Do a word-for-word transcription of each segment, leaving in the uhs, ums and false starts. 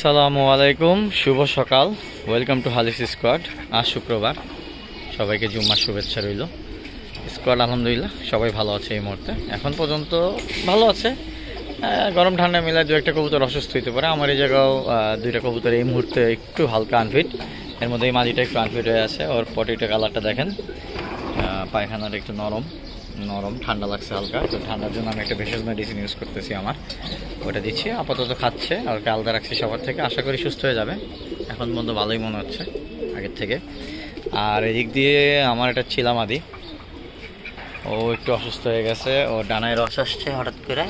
আসসালামু আলাইকুম, শুভ সকাল। Welcome to Halis squad. আজ শুক্রবার, সবাইকে জুম্মার শুভেচ্ছা রইল। স্কোয়াড আলহামদুলিল্লাহ সবাই ভালো আছে এই মুহূর্তে, এখন পর্যন্ত ভালো আছে। গরম ঠান্ডা মিলায় দু একটা কবুতর অসুস্থ হইতে পারে। আমার এই জায়গাও দুইটা কবুতর এই মুহূর্তে একটু হালকা আনফিট, এর মধ্যে এই মাঝিটা একটু আনফিট হয়ে আছে। ওর পটিটা কালারটা দেখেন, পায়খানাটা একটু নরম নরম ঠান্ডা লাগছে হালকা। তো ঠান্ডার জন্য আমি একটা ভেষজ মেডিসিন ইউজ করতেছি, আমার ওটা দিচ্ছি। আপাতত খাচ্ছে আর ওকে আলাদা রাখছি সবার থেকে, আশা করি সুস্থ হয়ে যাবে। এখন পর্যন্ত ভালোই মনে হচ্ছে আগের থেকে। আর এদিক দিয়ে আমার একটা চিলা মাদি, ও একটু অসুস্থ হয়ে গেছে, ও ডানায় রস আসছে হঠাৎ করে,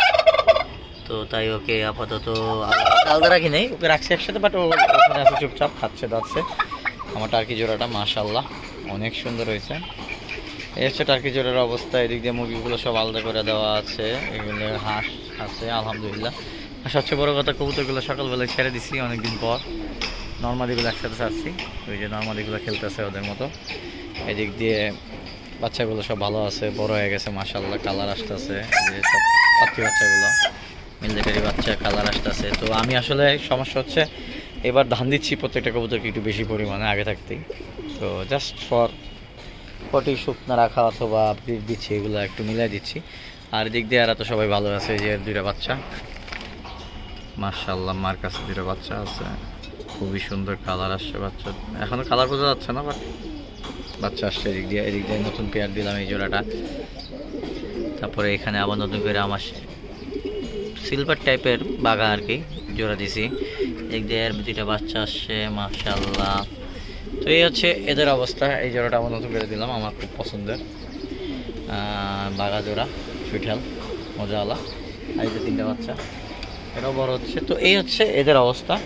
তো তাই ওকে আপাতত আলাদা রাখি নেই, ওকে রাখছি একসাথে, বাট ও ওখানে আছে চুপচাপ খাচ্ছে দাচ্ছে। আমার টার্কি জোড়াটা মাশাআল্লাহ অনেক সুন্দর হয়েছে। এই হচ্ছে টার্কি জোড়ার অবস্থা। এদিক দিয়ে মুরগিগুলো সব আলাদা করে দেওয়া আছে, এগুলো হাঁস আছে আলহামদুলিল্লাহ। আর সবচেয়ে বড় কথা, কবুতরগুলো সকালবেলায় ছেড়ে দিছি অনেকদিন পর। নর্মালিগুলো একসাথে ছাড়ছি, ওই যে নর্মালিগুলো খেলতেছে ওদের মতো। এদিক দিয়ে বাচ্চাগুলো সব ভালো আছে, বড় হয়ে গেছে মাশাআল্লাহ, কালার আসতেছে। যে সব পাখি বাচ্চাগুলো মিলিটারি বাচ্চা, কালার আসতেছে। তো আমি আসলে সমস্যা হচ্ছে এবার ধান দিচ্ছি প্রত্যেকটা কবুতরকে একটু বেশি পরিমাণে আগে থাকতেই, তো জাস্ট ফর পটি শুকনা রাখা অথবা ব্রিড দিচ্ছি, এগুলো একটু মিলাই দিচ্ছি। আর দিক দিয়ে এরা তো সবাই ভালো আছে। যে দুইটা বাচ্চা মাশাআল্লাহ, মার কাছে দুইটা বাচ্চা আছে, খুবই সুন্দর কালার আসছে বাচ্চা। এখনো কালার বোঝা যাচ্ছে না, বাট বাচ্চা আসছে এদিক দিয়ে। এদিক দিয়ে নতুন পেয়ার দিলাম এই জোড়াটা। তারপরে এখানে আবার নতুন করে আমার সিলভার টাইপের বাঘা আর কি জোড়া দিছি। এদিক দিয়ে এর দুইটা বাচ্চা আসছে মাশাআল্লাহ। তো এই হচ্ছে এদের অবস্থা। এই জোড়াটা আমার নতুন করে দিলাম, আমার খুব পছন্দের বাঘা জোড়া, সুইঠাল মজাওয়ালা। আর এই যে তিনটা বাচ্চা, এটাও বড় হচ্ছে। তো এই হচ্ছে এদের অবস্থা,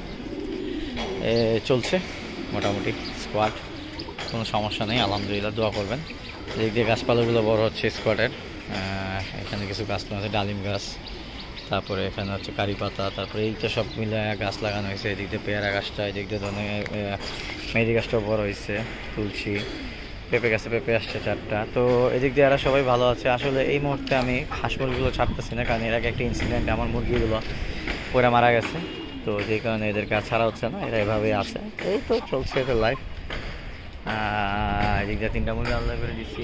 চলছে মোটামুটি স্কোয়াড, কোনো সমস্যা নেই আলহামদুলিল্লাহ। দোয়া করবেন। এদিক দিয়ে গাছপালাগুলো বড় হচ্ছে স্কোয়াডের। এখানে কিছু গাছ আছে, ডালিম গাছ, তারপরে এখানে হচ্ছে কারি পাতা, তারপরে এইটা সব মিলে গাছ লাগানো হয়েছে। এদিক দিয়ে পেয়ারা গাছটা, এদিক দিয়ে ধরনের মেহেদি গাছটাও বড় হয়েছে, তুলসী, পেঁপে গাছে পেঁপে আসছে চারটা। তো এদিক দিয়ে এরা সবাই ভালো আছে। আসলে এই মুহূর্তে আমি হাঁস মুরগিগুলো ছাড়তেছি না, কারণ এর আগে একটা ইনসিডেন্ট, আমার মুরগিগুলো পরে মারা গেছে, তো যেই কারণে এদেরকে আর ছাড়া হচ্ছে না, এরা এভাবেই আছে। এই তো চলছে এদের লাইফ। এদিক দিয়ে তিনটা মুরগি আলাদা করে দিচ্ছি,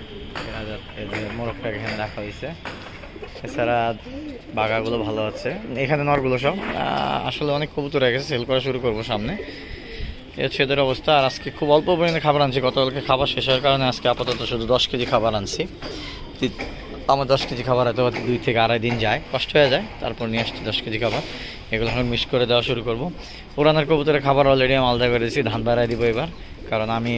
মোরগটাকে এখানে রাখা হয়েছে। এছাড়া বাঘাগুলো ভালো আছে, এখানে নরগুলো সব আসলে অনেক কবুতর হয়ে গেছে, সেল করা শুরু করবো সামনে। এই হচ্ছে এদের অবস্থা। আর আজকে খুব অল্প পরিমাণে খাবার আনছি, গতকালকে খাবার শেষ হওয়ার কারণে আজকে আপাতত শুধু দশ কেজি খাবার আনছি। আমার দশ কেজি খাবার হয়তো দুই থেকে আড়াই দিন যায়, কষ্ট হয়ে যায়, তারপর নিয়ে আসছি দশ কেজি খাবার। এগুলো এখন মিক্স করে দেওয়া শুরু করবো। পুরানোর কবুতরের খাবার অলরেডি আমি আলাদা করে দিয়েছি, ধান বাড়াই দিব এবার, কারণ আমি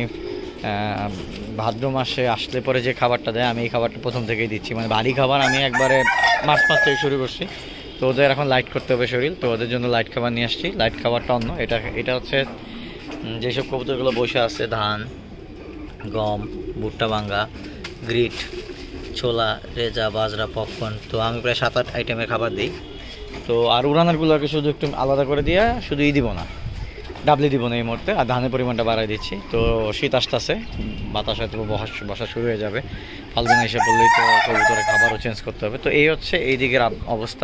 ভাদ্র মাসে আসলে পরে যে খাবারটা দেয় আমি এই খাবারটা প্রথম থেকেই দিচ্ছি, মানে ভারী খাবার আমি একবারে মার্চ মাস থেকে শুরু করছি। তো ওদের এখন লাইট করতে হবে শরীর, তো ওদের জন্য লাইট খাবার নিয়ে আসছি। লাইট খাবারটা অন্য, এটা এটা হচ্ছে যেসব কবুতরগুলো বসে আছে, ধান, গম, ভুট্টা ভাঙ্গা, গ্রিট, ছোলা, রেজা, বাজরা, পপকর্ন। তো আমি প্রায় সাত আট আইটেমের খাবার দিই। তো আর উড়ানারগুলোকে শুধু একটু আলাদা করে দিয়ে শুধু ই দিব না, ডাবলি দিব না এই মুহূর্তে। আর ধানের পরিমাণটা বাড়াই দিচ্ছি। তো শীত আসতেছে, বাতাস হয়তো বসা বসা শুরু হয়ে যাবে, ফাল্গুন এসে বললেই তো কবুতরের খাবারও চেঞ্জ করতে হবে। তো এই হচ্ছে এই দিকের অবস্থা,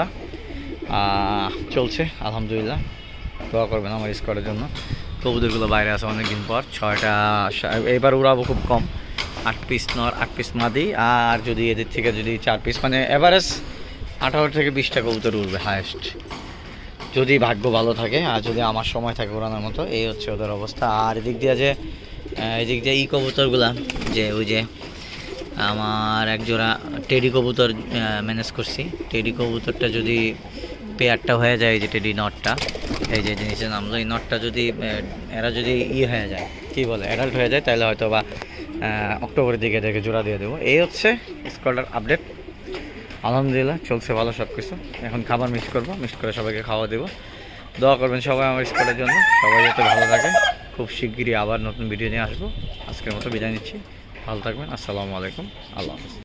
চলছে আলহামদুলিল্লাহ। দোয়া করবেন আমার স্কোয়াডের জন্য। কবুতরগুলো বাইরে আছে অনেকদিন পর, ছয়টা এবার উড়াবো খুব কম, আট পিস নর, আট পিস মাদি, আর যদি এদের থেকে যদি চার পিস, মানে এভারেজ আঠারো থেকে বিশটা কবুতর উঠবে হায়েস্ট, যদি ভাগ্য ভালো থাকে আর যদি আমার সময় থাকে উড়ানোর মতো। এই হচ্ছে ওদের অবস্থা। আর এদিক দিয়ে যে এদিক দিয়ে ই কবুতরগুলা, যে ওই যে আমার এক জোড়া টেডি কবুতর ম্যানেজ করছি। টেডি কবুতরটা যদি পেয়ারটা হয়ে যায়, এই যে টেডি নটটা, এই যে জিনিসের নামলো, এই নটটা যদি এরা যদি ই হয়ে যায়, কি বলে অ্যাডাল্ট হয়ে যায়, তাহলে হয়তো বা অক্টোবরের দিকে এদেরকে জোড়া দিয়ে দেবো। এই হচ্ছে স্কোয়াডের আপডেট। আলহামদুলিল্লাহ চলছে ভালো সব কিছু। এখন খাবার মিক্স করবো, মিক্স করে সবাইকে খাওয়া দেবো। দোয়া করবেন সবাই আমার স্কোয়াডের জন্য, সবাই যাতে ভালো থাকে। খুব শিগগিরই আবার নতুন ভিডিও নিয়ে আসবো। আজকের মতো বিদায় নিচ্ছি, ভালো থাকবেন। আসসালামু আলাইকুম, আল্লাহ হাফেজ।